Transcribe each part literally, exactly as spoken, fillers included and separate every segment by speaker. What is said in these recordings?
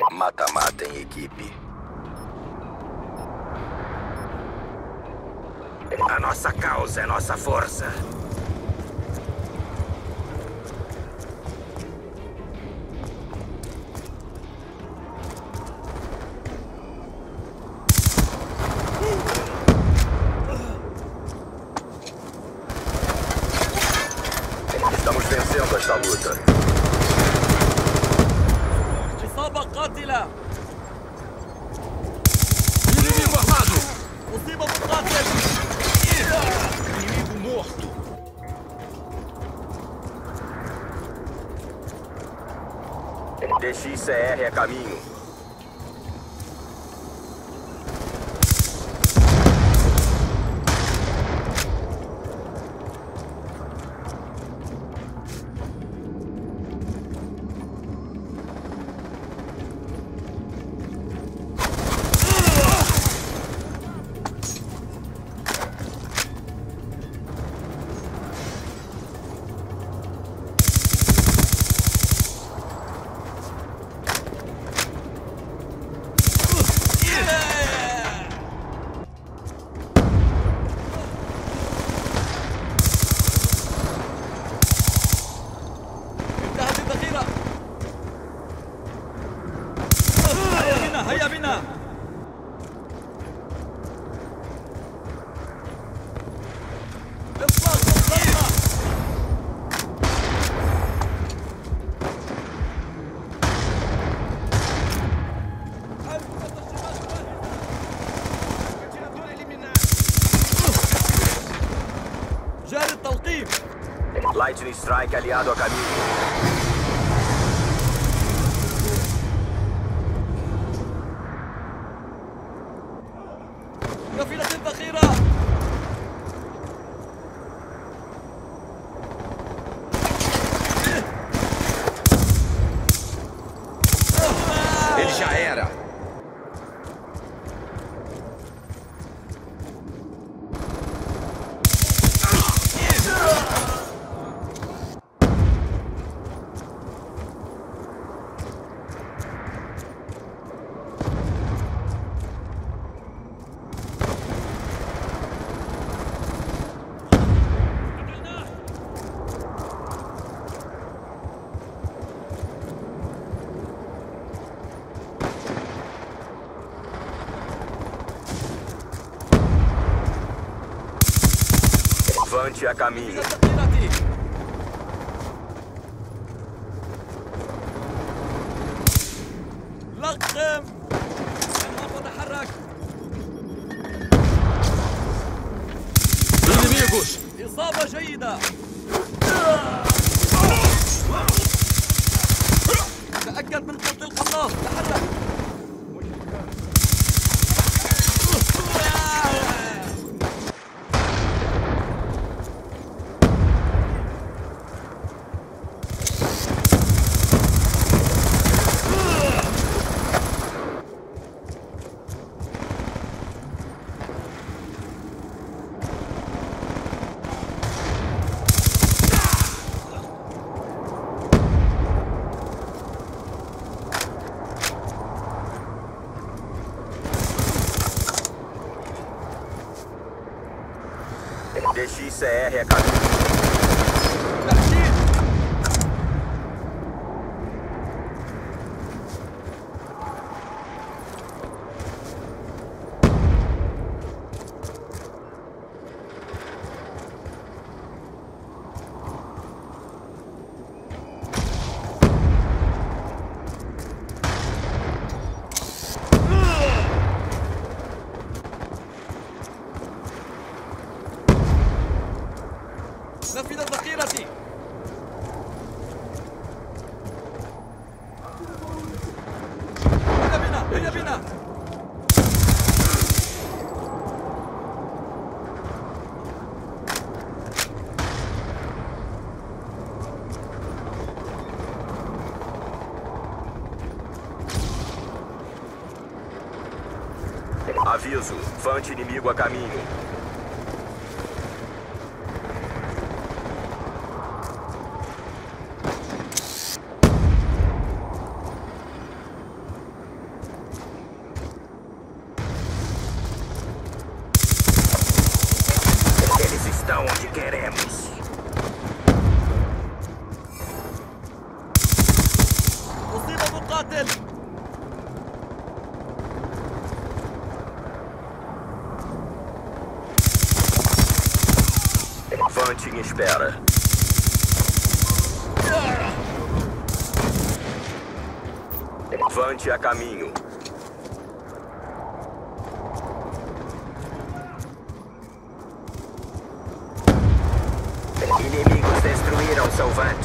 Speaker 1: Mata-mata em equipe. A nossa causa é nossa força. Estamos vencendo esta luta.
Speaker 2: إصابة قاتلة.
Speaker 3: Inimigo armado!
Speaker 2: أصيب مقاتل.
Speaker 3: Inimigo morto!
Speaker 1: D X C R a caminho.
Speaker 2: هيا بنا. اطلق الضربة. جاري التلقيف.
Speaker 1: Lightning Strike aliado a caminho.
Speaker 2: قافلة الذخيرة.
Speaker 3: Ele já era!
Speaker 1: Avante a caminho.
Speaker 2: لقم. النار تتحرك.
Speaker 3: Inimigos!
Speaker 2: إصابة جيدة. تأكد من قتل القناص. تحرك.
Speaker 1: D X C R a caminho.
Speaker 2: نفذ ذخيرتي. هيا بنا هيا بنا.
Speaker 1: Aviso, Fante inimigo a caminho. estão onde queremos.
Speaker 2: أصيب مقاتل.
Speaker 1: Vante em espera. Vante a caminho. Inimigos destruíram seu Vante.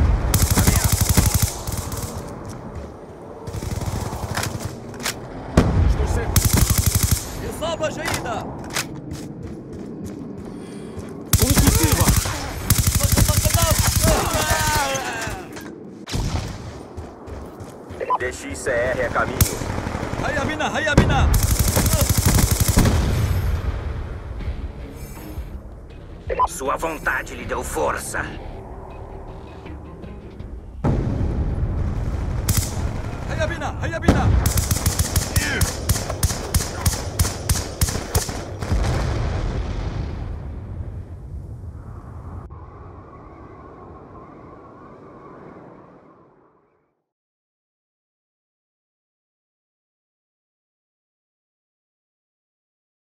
Speaker 3: Estou seco.
Speaker 2: إصابة جيدة.
Speaker 3: Conclusiva.
Speaker 1: D X C R a caminho.
Speaker 2: هيا بنا هيا بنا.
Speaker 1: Sua vontade lhe deu força.
Speaker 2: هيا بنا هيا بنا.